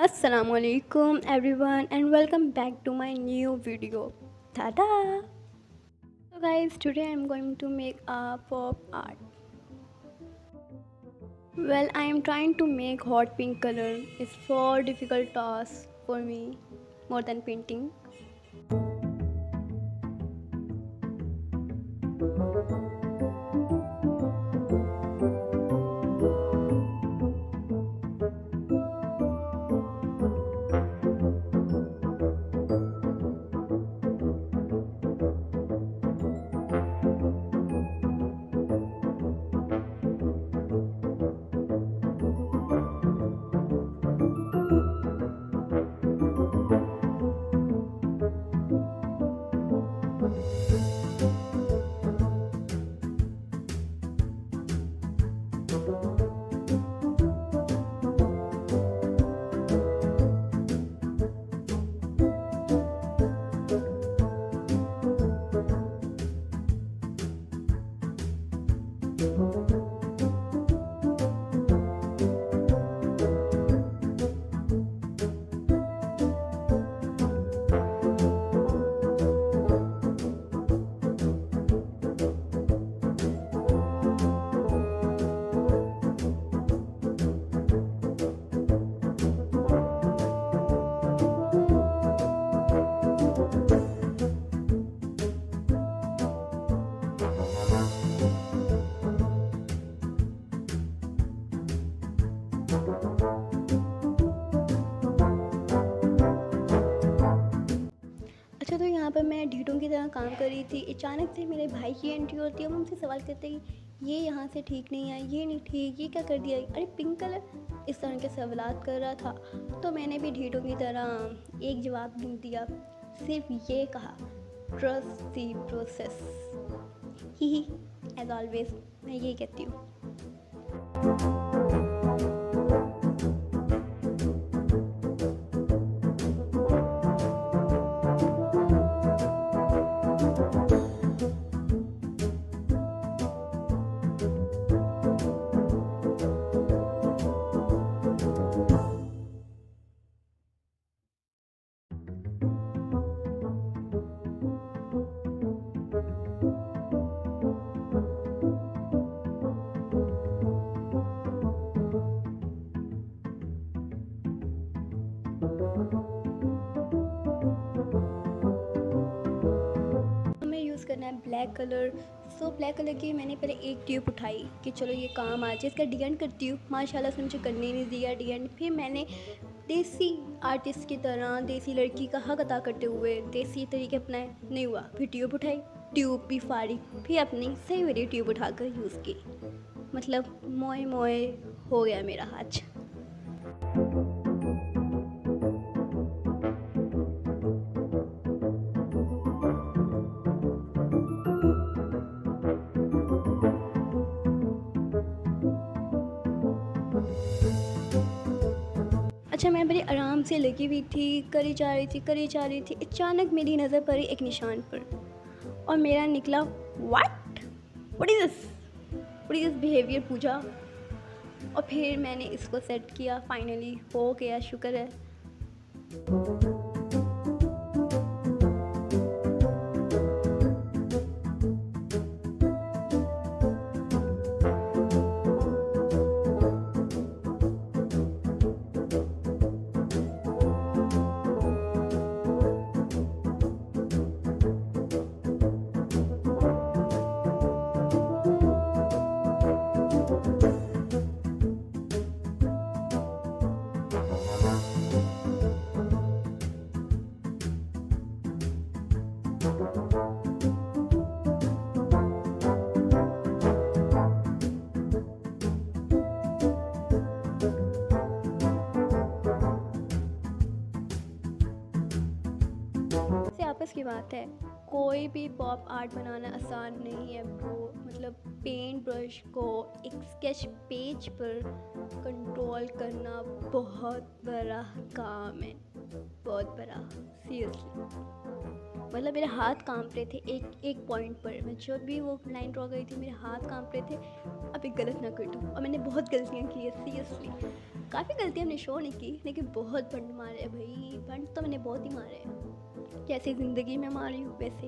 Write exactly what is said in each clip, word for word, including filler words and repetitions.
Assalamualaikum everyone and welcome back to my new video. Tada! So guys, today I'm going to make a pop art. Well, I am trying to make hot pink color. It's so difficult task for me, more than painting. अच्छा, तो यहाँ पर मैं ढीठों की तरह काम कर रही थी। अचानक से मेरे भाई की एंट्री होती है। वो मुझसे सवाल करते हैं कि ये यहाँ से ठीक नहीं है, ये नहीं ठीक, ये क्या कर दिया, अरे पिंक कलर, इस तरह के सवालात कर रहा था। तो मैंने भी ढीठों की तरह एक जवाब नहीं दिया, सिर्फ ये कहा, ट्रस्ट दी प्रोसेस। ही ही एज ऑलवेज मैं यही कहती हूँ। करना है ब्लैक कलर। सो ब्लैक कलर की मैंने पहले एक ट्यूब उठाई कि चलो ये काम आ जाए, इसका डिजाइन करती हूँ। माशाल्लाह से मुझे करने नहीं दिया डिजाइन। फिर मैंने देसी आर्टिस्ट की तरह, देसी लड़की का हक अदा करते हुए देसी तरीके अपनाए, नहीं हुआ। फिर ट्यूब उठाई, ट्यूब भी फाड़ी, फिर अपनी सही वाली ट्यूब उठाकर यूज़ की। मतलब मोए मोए हो गया मेरा हाथ। अच्छा, मैं बड़ी आराम से लगी हुई थी, करी जा रही थी करी जा रही थी अचानक मेरी नज़र पड़ी एक निशान पर और मेरा निकला what what is this what is this behaviour Pooja. और फिर मैंने इसको सेट किया, फाइनली हो गया, शुक्र है। आपस की बात है, कोई भी पॉप आर्ट बनाना आसान नहीं है ब्रो। मतलब पेंट ब्रश को एक स्केच पेज पर कंट्रोल करना बहुत बड़ा काम है, बहुत बड़ा, सीरियसली। मतलब मेरे हाथ कांप रहे थे एक एक पॉइंट पर। मैं जब भी वो लाइन ड्रॉ करी थी मेरे हाथ कांप रहे थे, अब एक गलत ना कर दूँ। और मैंने बहुत गलतियाँ की है सीरियसली। काफ़ी गलतियाँ हमने शो नहीं की, लेकिन बहुत बंड मारे भाई, बंड तो मैंने बहुत ही मारे हैं, जैसे ज़िंदगी में मारी हूँ वैसे।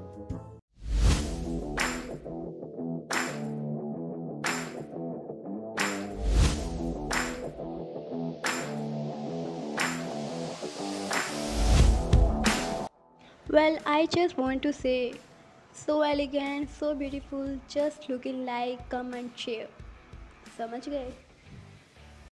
Well, I just want to say, so elegant, so beautiful, just looking like come and share. समझ गए?